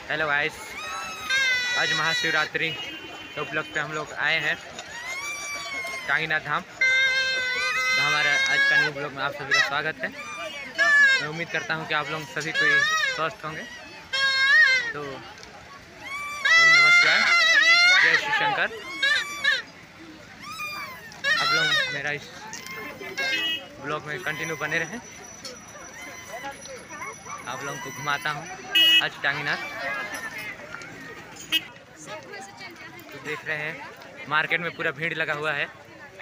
Hello guys, आज महाशिवरात्रि के उपलक्ष्य पे हम लोग आए हैं टांगीनाथ धाम। तो हमारा आज का न्यू ब्लॉग में आप सभी का स्वागत है। मैं उम्मीद करता हूं कि आप लोग सभी कोई स्वस्थ होंगे। तो ओम नमः शिवाय, जय श्री शंकर। आप लोग मेरा इस ब्लॉग में कंटिन्यू बने रहें। आप लोगों को घुमाता हूँ आज टांगीनाथ। तो देख रहे हैं मार्केट में पूरा भीड़ लगा हुआ है।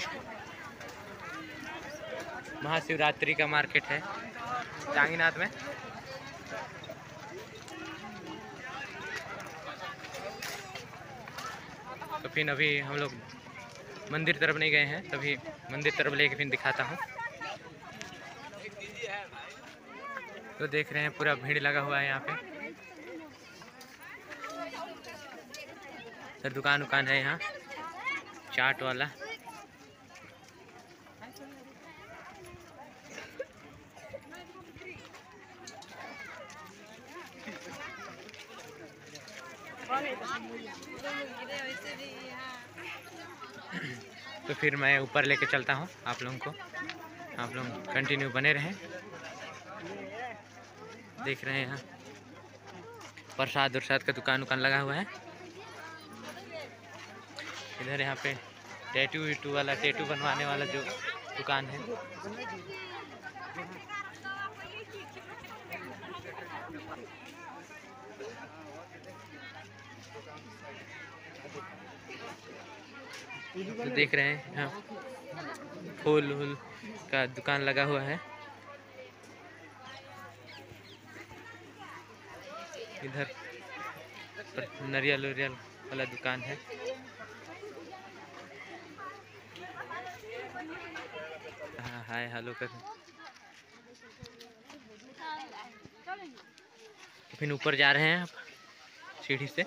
महाशिवरात्रि का मार्केट है टांगीनाथ में। तो फिर अभी हम लोग मंदिर तरफ नहीं गए हैं, तभी मंदिर तरफ लेके फिर दिखाता हूँ। तो देख रहे हैं पूरा भीड़ लगा हुआ है यहाँ पे। सर दुकान है यहाँ चाट वाला। तो फिर मैं ऊपर लेके चलता हूँ आप लोगों को। आप लोग कंटिन्यू बने रहें। देख रहे हैं यहाँ प्रसाद का दुकान लगा हुआ है। इधर यहाँ पे टैटू वाला, टैटू बनवाने वाला जो दुकान है। तो देख रहे हैं यहाँ फूल का दुकान लगा हुआ है। इधर नारियल वाला दुकान है। हाँ, हाय हेलो कर। तो फिर ऊपर जा रहे हैं आप सीढ़ी से।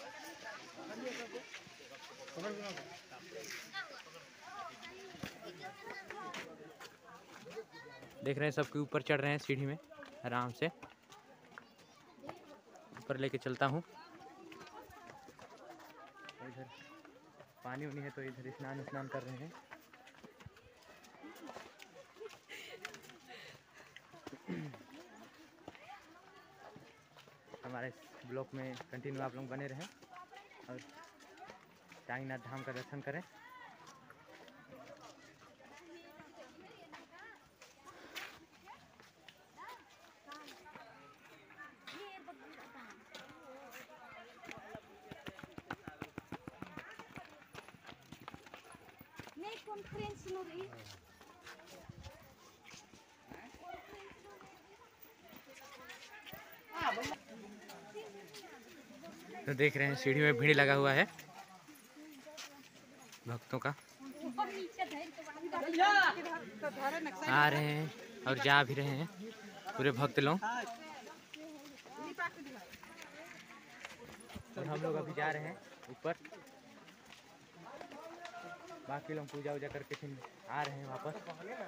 देख रहे हैं सबके ऊपर चढ़ रहे हैं सीढ़ी में आराम से। ऊपर लेके चलता हूँ। इधर पानी है तो इधर स्नान कर रहे हैं। हमारे ब्लॉग में कंटिन्यू आप लोग बने रहें और टांगीनाथ धाम का दर्शन करें। तो देख रहे हैं सीढ़ी में भीड़ लगा हुआ है भक्तों का। आ रहे हैं और जा भी रहे हैं पूरे भक्त लोग। और हम लोग अभी जा रहे हैं ऊपर। बाकी लोग पूजा करके फिर आ रहे हैं वापस।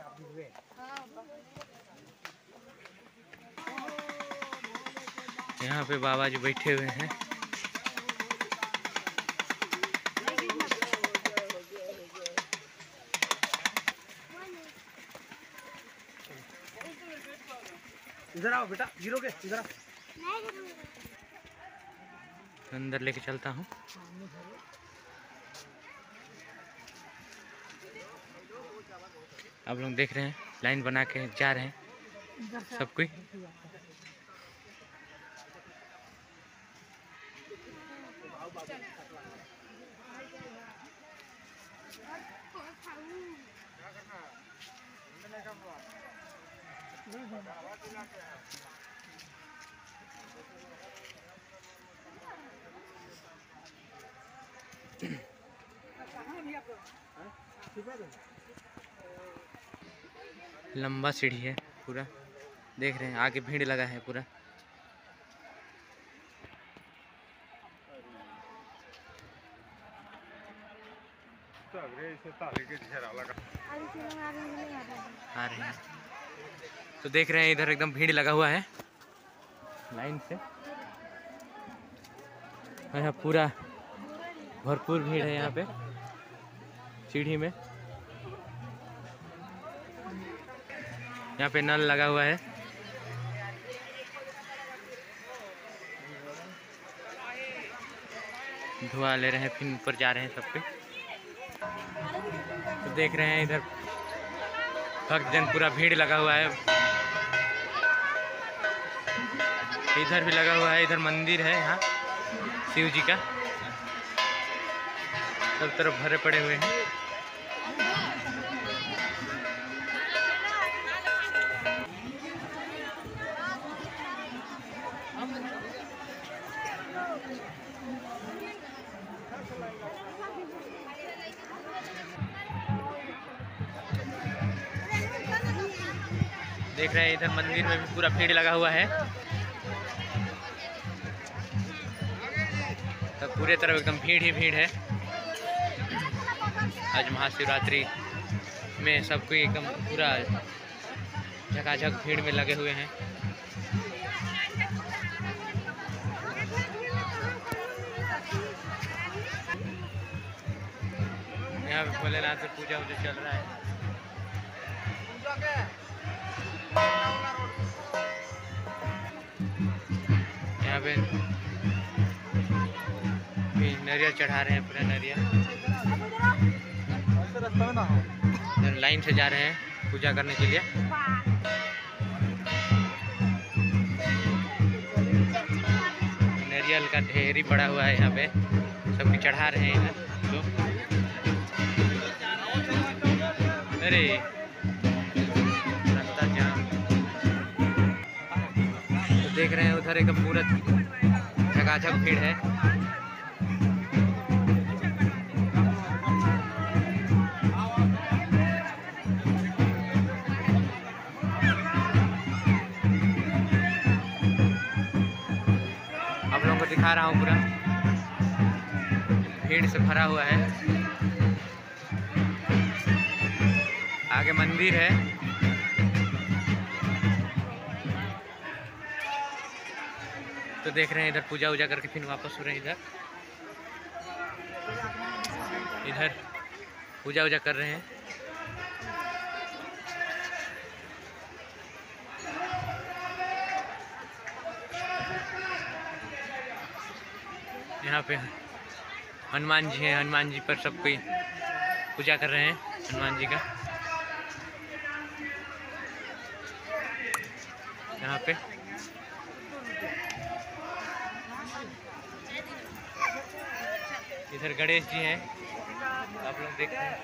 यहाँ पे बाबा जी बैठे हुए हैं। इधर आओ बेटा, गिरोगे इधर आओ। अंदर लेके चलता हूँ। आप लोग देख रहे हैं लाइन बना के जा रहे हैं सब कोई। लंबा सीढ़ी है पूरा। देख रहे हैं आगे भीड़ लगा है पूरा। आ रहे हैं तो देख रहे हैं इधर एकदम भीड़ लगा हुआ है लाइन से। यहाँ पूरा भरपूर भीड़ है यहाँ पे सीढ़ी में। यहाँ पे नल लगा हुआ है। धुआं ले रहे हैं, फिर ऊपर जा रहे हैं सब पे। तो देख रहे हैं इधर भक्तजन पूरा भीड़ लगा हुआ है। इधर भी लगा हुआ है, इधर मंदिर है यहाँ शिव जी का, सब तरफ भरे पड़े हुए हैं। देख रहे हैं इधर मंदिर में भी पूरा भीड़ लगा हुआ है। तो पूरे तरफ एकदम भीड़ ही भीड़ है। आज महाशिवरात्रि में सब कोई एकदम पूरा झकाझक भीड़ में लगे हुए हैं। यहाँ पे भोलेनाथ से पूजा वूजा चल रहा है। यहाँ पे नरियल चढ़ा रहे हैं, पूरा नरियल लाइन से जा रहे हैं पूजा करने के लिए। नरियल का ढेरी पड़ा हुआ है यहाँ पे, सब चढ़ा रहे हैं इधर लोग। अरे रास्ता जाम। तो देख रहे हैं उधर एकदम पूरा झकाझक भीड़ है। आप लोगों को दिखा रहा हूँ, पूरा भीड़ से भरा हुआ है। आगे मंदिर है। तो देख रहे हैं इधर पूजा वूजा करके फिर वापस हो रहे हैं। इधर पूजा वूजा कर रहे हैं। यहाँ पे हनुमान जी हैं, हनुमान जी पर सब कोई पूजा कर रहे हैं हनुमान जी का। यहाँ पे इधर गणेश जी हैं, आप लोग देखते हैं।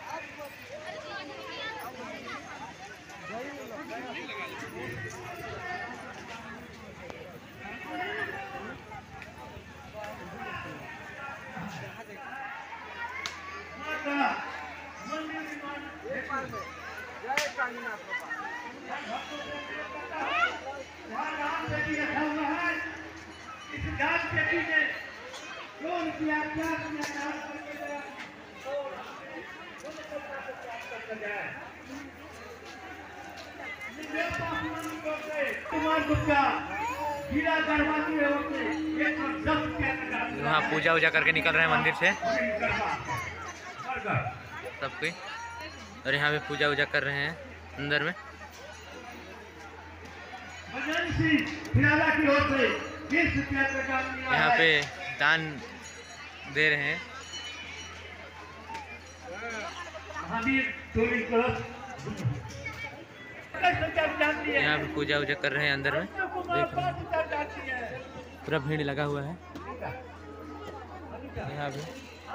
वहाँ पूजा वूजा करके निकल रहे हैं मंदिर से सब कोई, और यहाँ पे पूजा वूजा कर रहे हैं अंदर में। यहाँ पे दान दे रहे हैं। यहाँ पे पूजा वूजा कर रहे हैं अंदर में, देख रहे हैं पूरा भीड़ लगा हुआ है यहाँ पे।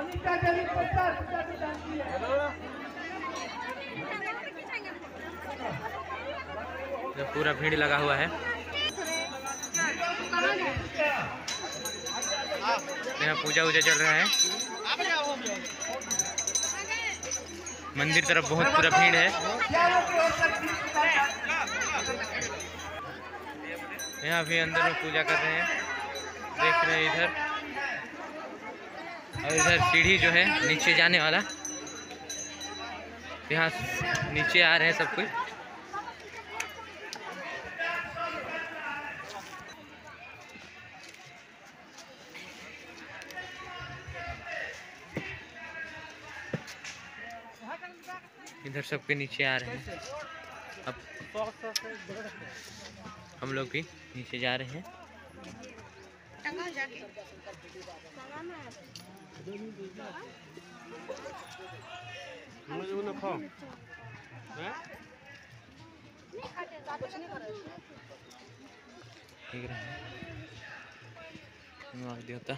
पूरा भीड़ लगा हुआ है। यहाँ पूजा वूजा चल रहा है। मंदिर तरफ बहुत पूरा भीड़ है। यहाँ भी अंदर में पूजा कर रहे हैं, देख रहे हैं इधर। और इधर सीढ़ी जो है नीचे जाने वाला, यहाँ नीचे आ रहे हैं सब कोई। इधर सबके नीचे आ रहे हैं। अब हम लोग भी नीचे जा रहे हैं। ठीक रहे देवता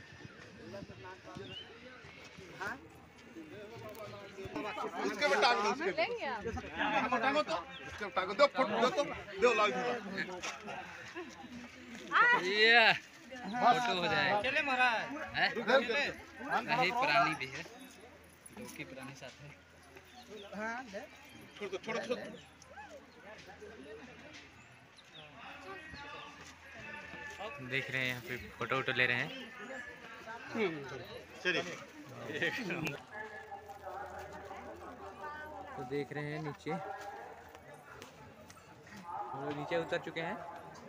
इसके में टांग दो, इसके टांगो तो, इसके में टांगो दो, फोटो दो, दो लाइव ये फोटो हो जाए। चले महाराज यही पुरानी भी है, उसकी पुरानी साथ है। छोड़ दो, छोड़ दो। देख रहे हैं यहाँ पे फोटो वोटो ले रहे हैं। चलिए तो देख रहे हैं नीचे, हम लोग नीचे उतर चुके हैं।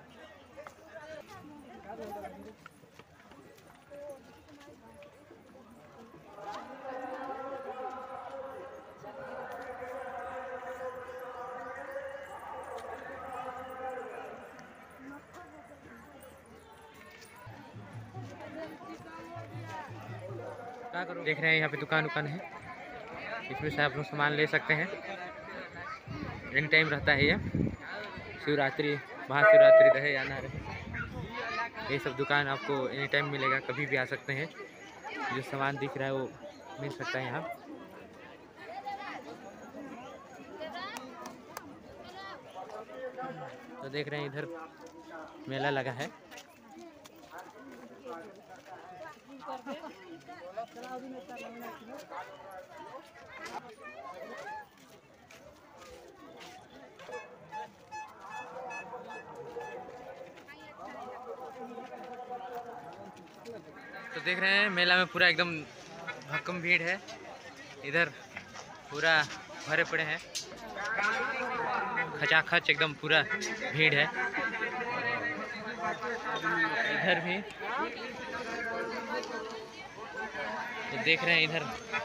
देख रहे हैं यहाँ पे दुकान है, इसमें से आप लोग सामान ले सकते हैं। एनी टाइम रहता है ये, शिवरात्रि, महाशिवरात्रि रहे या ना रहे, ये सब दुकान आपको एनी टाइम मिलेगा, कभी भी आ सकते हैं। जो सामान दिख रहा है वो मिल सकता है यहाँ। तो देख रहे हैं इधर मेला लगा है। तो देख रहे हैं मेला में पूरा एकदम भक्कम भीड़ है, इधर पूरा भरे पड़े हैं, खचाखच एकदम पूरा भीड़ है। इधर भी तो देख रहे हैं इधर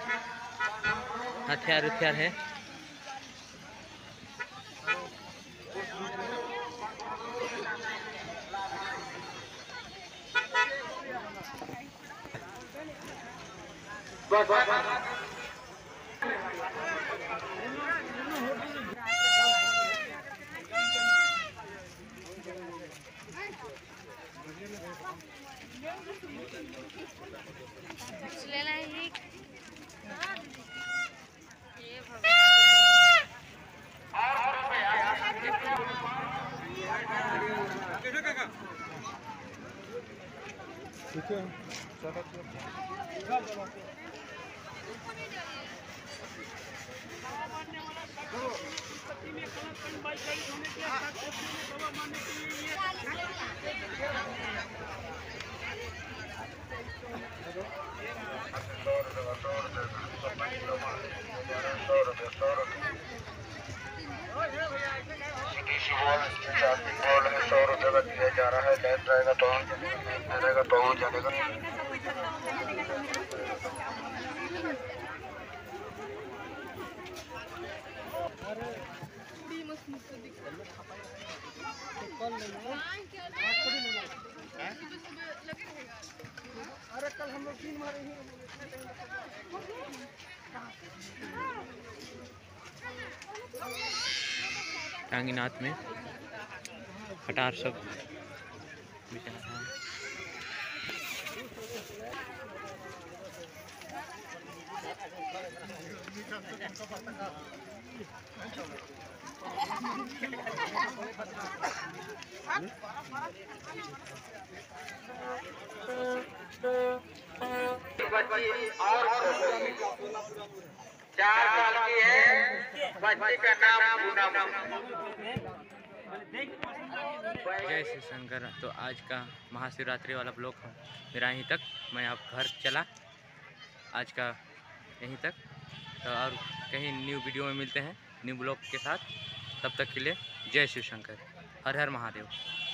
हथियार है। दिया जा रहा है, लेफ्ट रहेगा तो रहेगा तो जानेगा। अरे कल हम लोग 3 मारे हैं। टांगीनाथ में खटार सब बिछा है। चार साल की है, बच्ची का नाम जय श्री शंकर। तो आज का महाशिवरात्रि वाला ब्लॉग मेरा यहीं तक, मैं अब घर चला आज का यहीं तक। तो और कहीं न्यू वीडियो में मिलते हैं न्यू ब्लॉग के साथ, तब तक के लिए जय शिव शंकर, हर हर महादेव।